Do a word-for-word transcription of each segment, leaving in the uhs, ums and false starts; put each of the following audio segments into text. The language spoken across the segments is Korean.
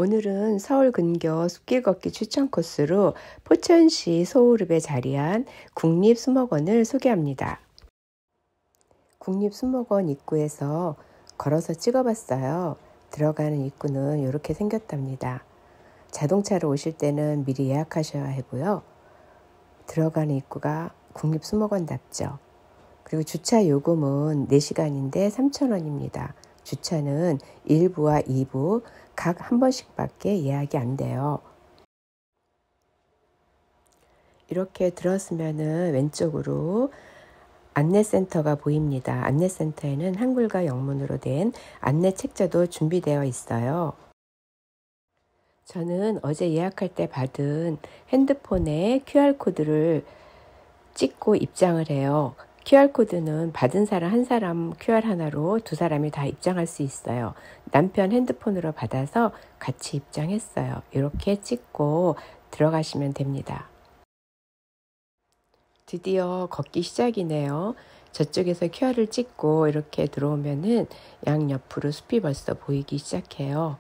오늘은 서울 근교 숲길 걷기 추천 코스로 포천시 소호읍에 자리한 국립수목원을 소개합니다. 국립수목원 입구에서 걸어서 찍어봤어요. 들어가는 입구는 이렇게 생겼답니다. 자동차로 오실 때는 미리 예약하셔야 하고요. 들어가는 입구가 국립수목원답죠. 그리고 주차 요금은 네 시간인데 삼천 원입니다. 주차는 일 부와 이 부 각 한 번씩밖에 예약이 안 돼요. 이렇게 들어서면은 왼쪽으로 안내센터가 보입니다. 안내센터에는 한글과 영문으로 된 안내 책자도 준비되어 있어요. 저는 어제 예약할 때 받은 핸드폰에 큐알코드를 찍고 입장을 해요. 큐알코드는 받은 사람 한 사람 큐알 하나로 두 사람이 다 입장할 수 있어요. 남편 핸드폰으로 받아서 같이 입장했어요. 이렇게 찍고 들어가시면 됩니다. 드디어 걷기 시작이네요. 저쪽에서 큐알을 찍고 이렇게 들어오면은 양옆으로 숲이 벌써 보이기 시작해요.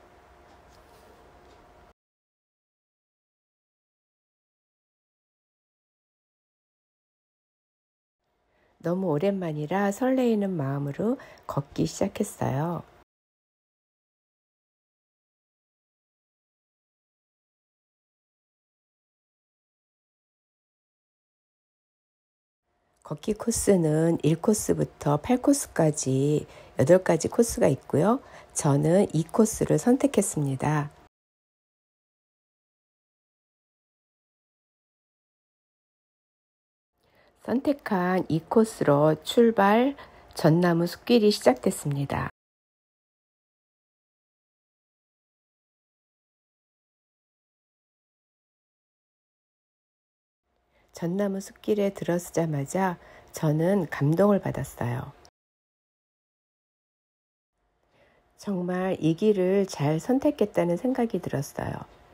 너무 오랜만이라 설레이는 마음으로 걷기 시작했어요. 걷기 코스는 일 코스부터 팔 코스까지 여덟 가지 코스가 있고요. 저는 이 코스를 선택했습니다. 선택한 이 코스로 출발, 전나무 숲길이 시작됐습니다. 전나무 숲길에 들어서자마자 저는 감동을 받았어요. 정말 이 길을 잘 선택했다는 생각이 들었어요.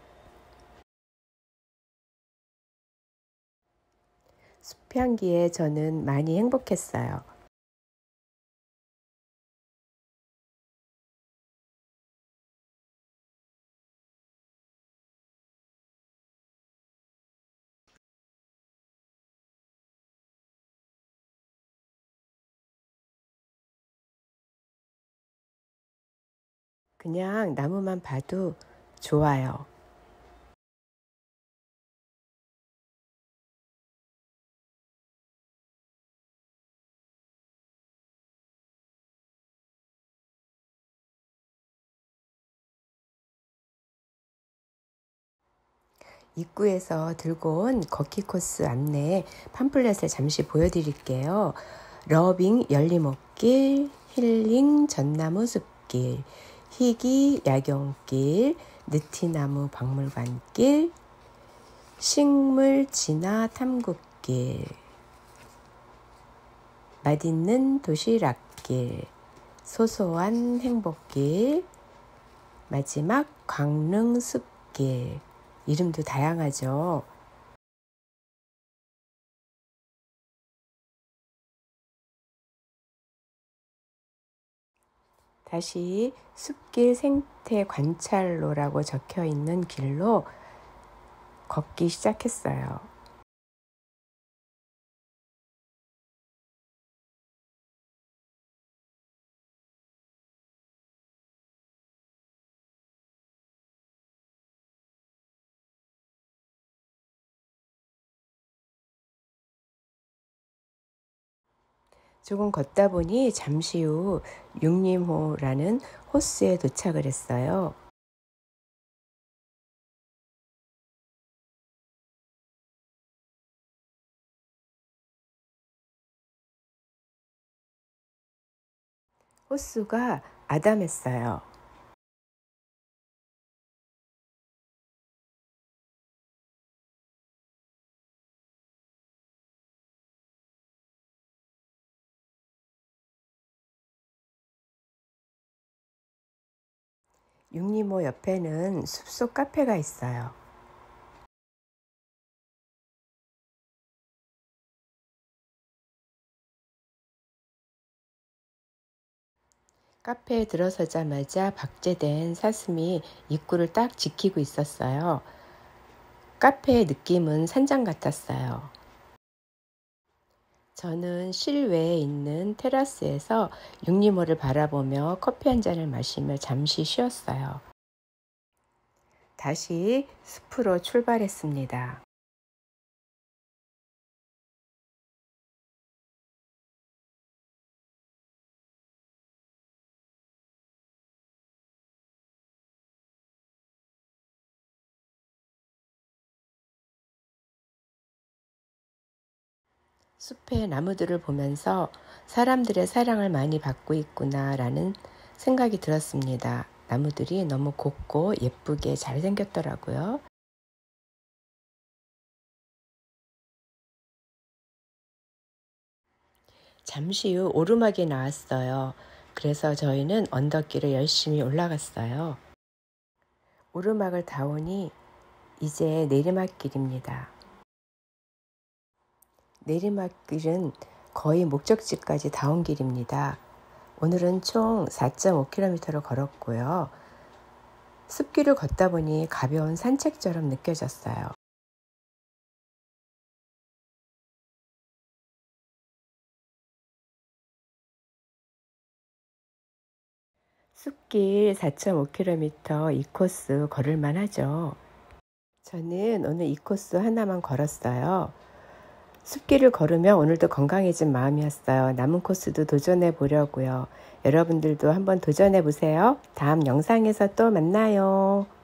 숲향기에 저는 많이 행복했어요. 그냥 나무만 봐도 좋아요. 입구에서 들고 온 걷기 코스 안내 팜플렛을 잠시 보여드릴게요. 러빙 열리목길, 힐링 전나무 숲길, 희귀 야경길, 느티나무 박물관길, 식물 진화 탐구길, 맛있는 도시락길, 소소한 행복길, 마지막 광릉숲길. 이름도 다양하죠. 다시 숲길 생태 관찰로라고 적혀 있는 길로 걷기 시작했어요. 조금 걷다 보니 잠시 후 육림호라는 호수에 도착을 했어요. 호수가 아담했어요. 육림호 옆에는 숲속 카페가 있어요. 카페에 들어서자마자 박제된 사슴이 입구를 딱 지키고 있었어요. 카페의 느낌은 산장 같았어요. 저는 실외에 있는 테라스에서 육리모를 바라보며 커피 한 잔을 마시며 잠시 쉬었어요. 다시 숲으로 출발했습니다. 숲의 나무들을 보면서 사람들의 사랑을 많이 받고 있구나 라는 생각이 들었습니다. 나무들이 너무 곱고 예쁘게 잘 생겼더라고요. 잠시 후 오르막이 나왔어요. 그래서 저희는 언덕길을 열심히 올라갔어요. 오르막을 다 오니 이제 내리막길입니다. 내리막길은 거의 목적지까지 다 온 길입니다. 오늘은 총 사 점 오 킬로미터를 걸었고요. 숲길을 걷다 보니 가벼운 산책처럼 느껴졌어요. 숲길 사 점 오 킬로미터 이 코스 걸을만 하죠. 저는 오늘 이 코스 하나만 걸었어요. 숲길을 걸으며 오늘도 건강해진 마음이었어요. 남은 코스도 도전해 보려고요. 여러분들도 한번 도전해 보세요. 다음 영상에서 또 만나요.